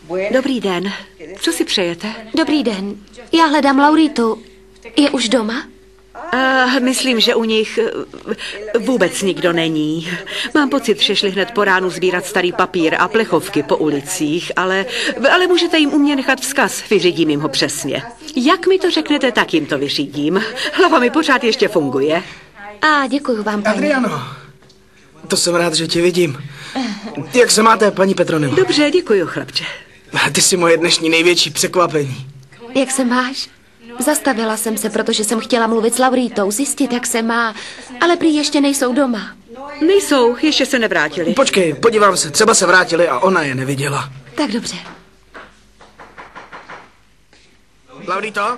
Dobrý den. Co si přejete? Dobrý den. Já hledám Lauritu. Je už doma? Myslím, že u nich vůbec nikdo není. Mám pocit, že šli hned po ránu sbírat starý papír a plechovky po ulicích, ale můžete jim u mě nechat vzkaz, vyřídím jim ho přesně. Jak mi to řeknete, tak jim to vyřídím. Hlava mi pořád ještě funguje. Děkuju vám, paní. Adriano, to jsem rád, že tě vidím. Jak se máte, paní Petronilo? Dobře, děkuju, chlapče. Ty jsi moje dnešní největší překvapení. Jak se máš? Zastavila jsem se, protože jsem chtěla mluvit s Lauritou, zjistit, jak se má, ale prý ještě nejsou doma. Nejsou, ještě se nevrátili. Počkej, podívám se, třeba se vrátili a ona je neviděla. Tak dobře. Laurito?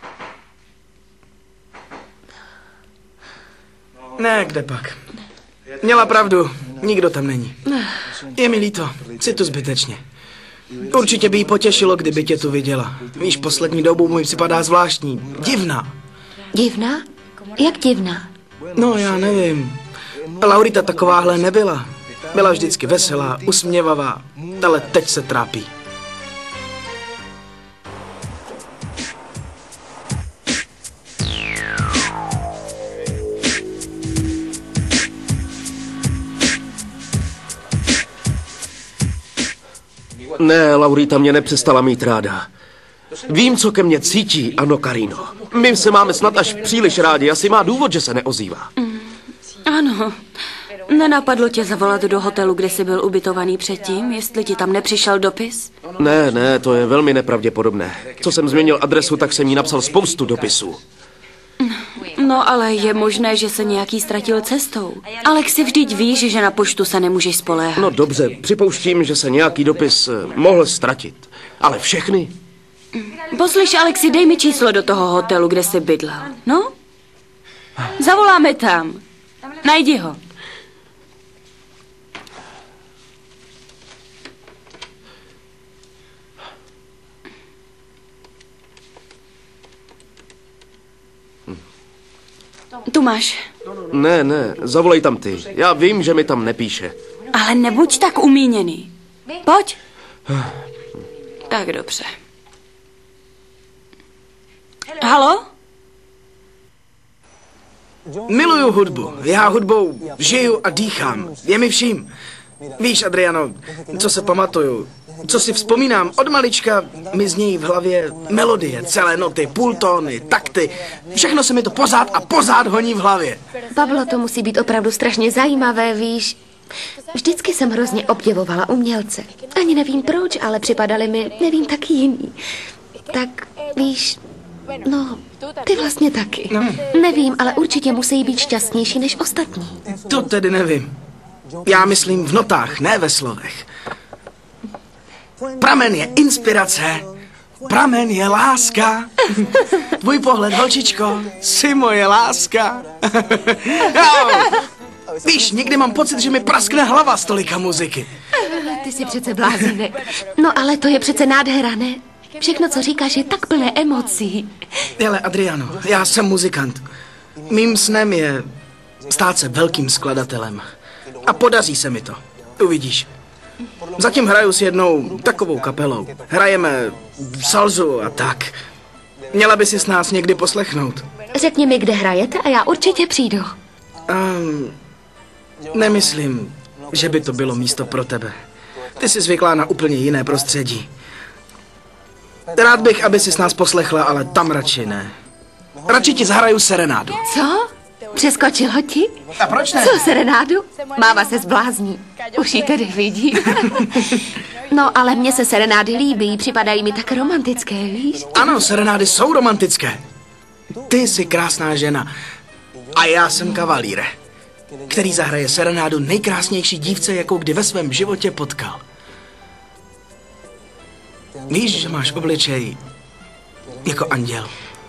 Ne, kde pak. Měla pravdu, nikdo tam není. Je mi líto, jsi tu zbytečně. Určitě by jí potěšilo, kdyby tě tu viděla. Víš, poslední dobou mi připadá zvláštní. Divná. Divná? Jak divná? No, já nevím. Laurita takováhle nebyla. Byla vždycky veselá, usměvavá, ale teď se trápí. Ne, Laurita mě nepřestala mít ráda. Vím, co ke mně cítí, ano, Karino. My se máme snad až příliš rádi, asi má důvod, že se neozývá. Ano. Nenapadlo tě zavolat do hotelu, kde jsi byl ubytovaný předtím, jestli ti tam nepřišel dopis? Ne, to je velmi nepravděpodobné. Co jsem změnil adresu, tak jsem jí napsal spoustu dopisů. No, ale je možné, že se nějaký ztratil cestou. Alexi, vždyť víš, že na poštu se nemůžeš spoléhat. No dobře, připouštím, že se nějaký dopis mohl ztratit. Ale všechny? Poslyš, Alexi, dej mi číslo do toho hotelu, kde jsi bydlel. No? Zavoláme tam. Najdi ho. Tu máš. Ne, zavolej tam ty. Já vím, že mi tam nepíše. Ale nebuď tak umíněný. Pojď. Tak dobře. Halo? Miluju hudbu. Já hudbou žiju a dýchám. Je mi vším. Víš, Adriano, co se pamatuju, co si vzpomínám, od malička mi znějí v hlavě melodie, celé noty, půltóny, takty. Všechno se mi to pořád honí v hlavě. Pavlo, to musí být opravdu strašně zajímavé, víš. Vždycky jsem hrozně obdivovala umělce. Ani nevím proč, ale připadali mi, nevím, taky jiný. Tak, víš, no, ty vlastně taky. Nevím, ale určitě musí být šťastnější než ostatní. To tedy nevím. Já myslím v notách, ne ve slovech. Pramen je inspirace, pramen je láska. Tvůj pohled, holčičko, jsi moje láska. Víš, někdy mám pocit, že mi praskne hlava z tolika muziky. Ty jsi přece blázínek. No ale to je přece nádhera, ne? Všechno, co říkáš, je tak plné emocí. Hele, Adriano, já jsem muzikant. Mým snem je stát se velkým skladatelem. A podaří se mi to. Uvidíš. Zatím hraju s jednou takovou kapelou. Hrajeme salzu a tak. Měla by si s nás někdy poslechnout. Řekni mi, kde hrajete a já určitě přijdu. Nemyslím, že by to bylo místo pro tebe. Ty jsi zvyklá na úplně jiné prostředí. Rád bych, aby si s nás poslechla, ale tam radši ne. Radši ti zahraju serenádu. Co? Přeskočilo ti? A proč ne? Co, serenádu? Máma se zblázní. Už ji tedy vidí. No, ale mně se serenády líbí, připadají mi tak romantické, víš? Ano, serenády jsou romantické. Ty jsi krásná žena a já jsem kavalíre, který zahraje serenádu nejkrásnější dívce, jakou kdy ve svém životě potkal. Víš, že máš obličej jako anděl.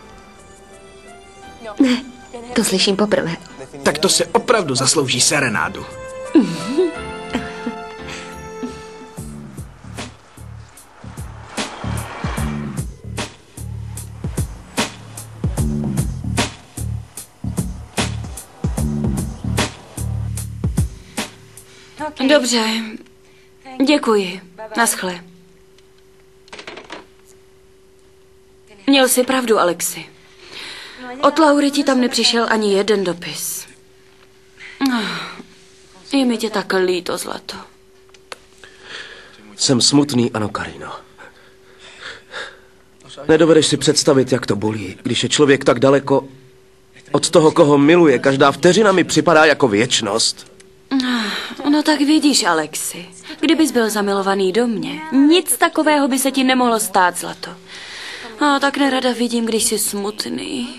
Ne, to slyším poprvé. Tak to si opravdu zaslouží serenádu. Dobře. Děkuji. Naschle. Měl jsi pravdu, Alexi. Od Laury ti tam nepřišel ani jeden dopis. Je mi tě tak líto, zlato. Jsem smutný, ano, Karino. Nedovedeš si představit, jak to bolí, když je člověk tak daleko od toho, koho miluje. Každá vteřina mi připadá jako věčnost. No tak vidíš, Alexi, kdybys byl zamilovaný do mě, nic takového by se ti nemohlo stát, zlato. A tak nerada vidím, když jsi smutný.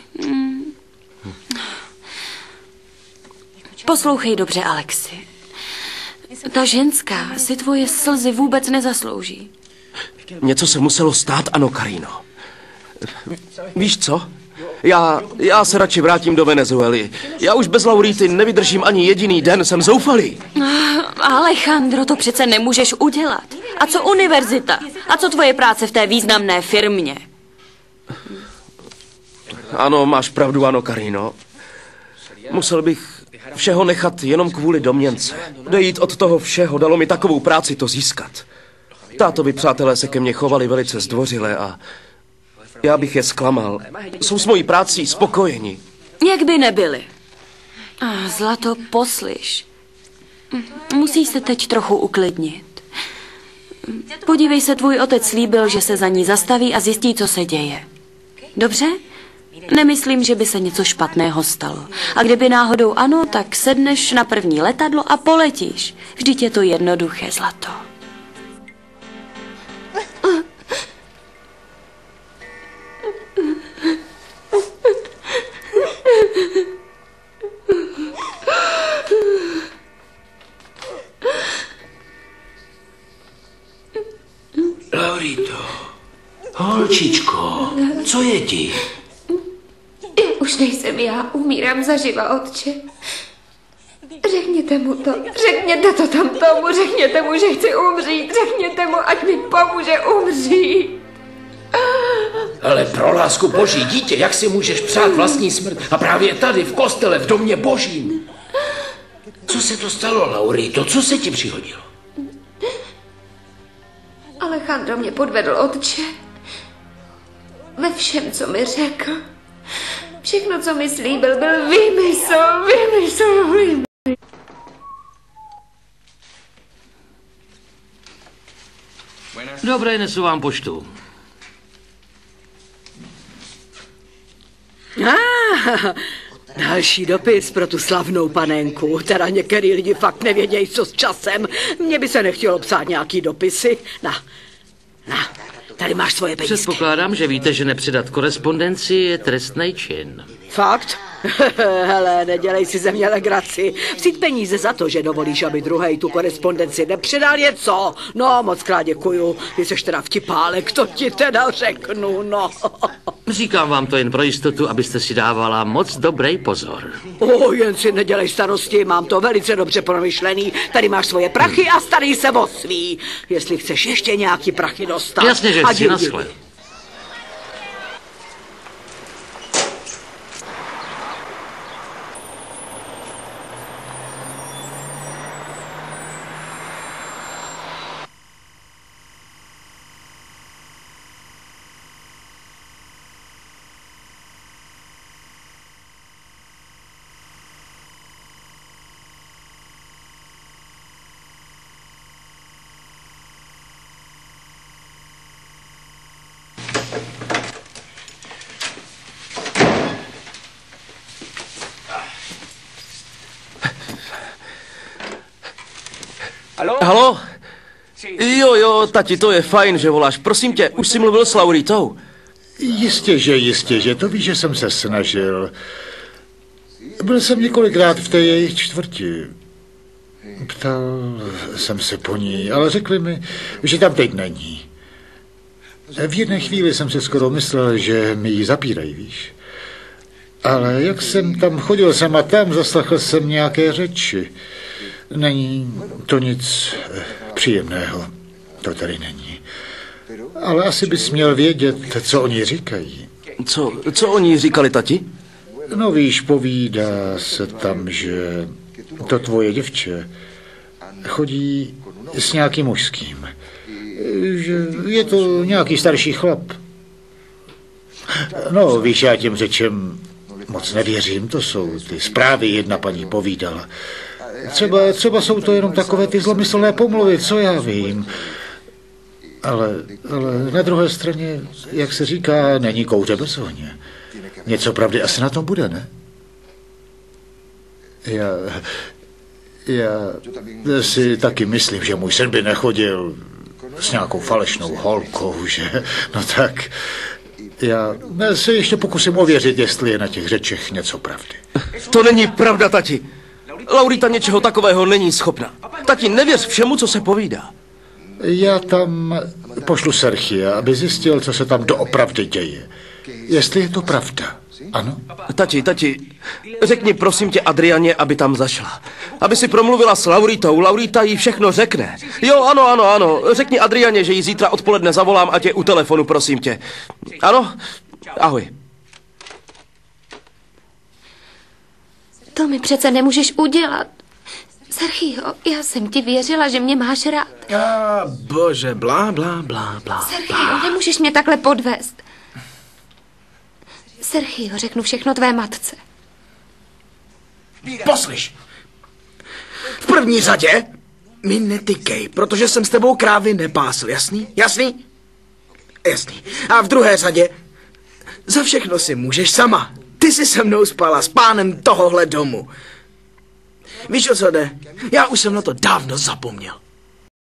Poslouchej dobře, Alexi. Ta ženská si tvoje slzy vůbec nezaslouží. Něco se muselo stát, ano, Karino. Víš co? Já se radši vrátím do Venezuely. Já už bez Laurity nevydržím ani jediný den, jsem zoufalý. Alejandro, to přece nemůžeš udělat. A co univerzita? A co tvoje práce v té významné firmě? Ano, máš pravdu, ano, Karino. Musel bych všeho nechat jenom kvůli domněnce. Dejít od toho všeho, dalo mi takovou práci to získat. Tátovi přátelé se ke mně chovali velice zdvořile a já bych je zklamal. Jsou s mojí prací spokojeni. Jak by nebyli. Zlato, poslyš. Musíš se teď trochu uklidnit. Podívej se, tvůj otec slíbil, že se za ní zastaví a zjistí, co se děje. Dobře? Nemyslím, že by se něco špatného stalo. A kdyby náhodou ano, tak sedneš na první letadlo a poletíš. Vždyť je to jednoduché, zlato. Laurito, holčičko, co je ti? Už nejsem já, umírám zaživa, otče. Řekněte mu to, řekněte to tam tomu, řekněte mu, že chci umřít, řekněte mu, ať mi pomůže umřít. Ale pro lásku boží, dítě, jak si můžeš přát vlastní smrt? A právě tady, v kostele, v domě božím. Co se to stalo, Laurito? Co se ti přihodilo? Alejandro mě podvedl, otče. Ve všem, co mi řekl. Všechno, co mi slíbil, byl výmysl. Dobré, nesu vám poštu. Další dopis pro tu slavnou panenku. Teda některý lidi fakt nevědějí, co s časem. Mně by se nechtělo psát nějaký dopisy. Na, tady máš svoje penízky. Předpokládám, že víte, že nepředat korespondenci je trestný čin. Fakt? Hele, nedělej si ze mě legraci. Vzít peníze za to, že dovolíš, aby druhej tu korespondenci nepředal, je co? No, moc krát děkuju. Ty seš teda vtipálek, to ti teda řeknu, no. Říkám vám to jen pro jistotu, abyste si dávala moc dobrý pozor. Jen si nedělej starosti, mám to velice dobře promyšlený. Tady máš svoje prachy a starej se o svý. Jestli chceš ještě nějaký prachy dostat. Jasně, že chci, naschle. Haló? Jo, tati, to je fajn, že voláš. Prosím tě, už jsi mluvil s Lauritou? Jistě, že to víš, že jsem se snažil. Byl jsem několikrát v té jejich čtvrti. Ptal jsem se po ní, ale řekli mi, že tam teď není. V jedné chvíli jsem si skoro myslel, že mi ji zapírají, víš. Ale jak jsem tam chodil sem a tam, zaslechl jsem nějaké řeči. Není to nic příjemného, to tady není. Ale asi bys měl vědět, co oni říkají. Co oni říkali, tati? No víš, povídá se tam, že to tvoje děvče chodí s nějakým mužským. Že je to nějaký starší chlap. No, víš, já těm řečem moc nevěřím, to jsou ty zprávy, jedna paní povídala. Třeba jsou to jenom takové ty zlomyslné pomluvy, co já vím. Ale na druhé straně, jak se říká, není kouře bez ohně. Něco pravdy asi na tom bude, ne? Já si taky myslím, že můj syn by nechodil s nějakou falešnou holkou, že? No tak, já se ještě pokusím ověřit, jestli je na těch řečech něco pravdy. To není pravda, tati. Laurita něčeho takového není schopna. Tati, nevěř všemu, co se povídá. Já tam pošlu Serchia, aby zjistil, co se tam doopravdy děje. Jestli je to pravda. Ano? Tati, řekni prosím tě Adrianě, aby tam zašla. Aby si promluvila s Lauritou, Laurita jí všechno řekne. Jo, ano, řekni Adrianě, že jí zítra odpoledne zavolám, ať je u telefonu, prosím tě. Ano? Ahoj. To mi přece nemůžeš udělat. Sergio, já jsem ti věřila, že mě máš rád. Bože, blá. Sergio, nemůžeš mě takhle podvést. Sergio, řeknu všechno tvé matce. Poslyš. V první řadě mi netykej, protože jsem s tebou krávy nepásl, jasný? Jasný. A v druhé řadě za všechno si můžeš sama. Ty jsi se mnou spala s pánem tohohle domu. Víš, o co jde? Já už jsem na to dávno zapomněl.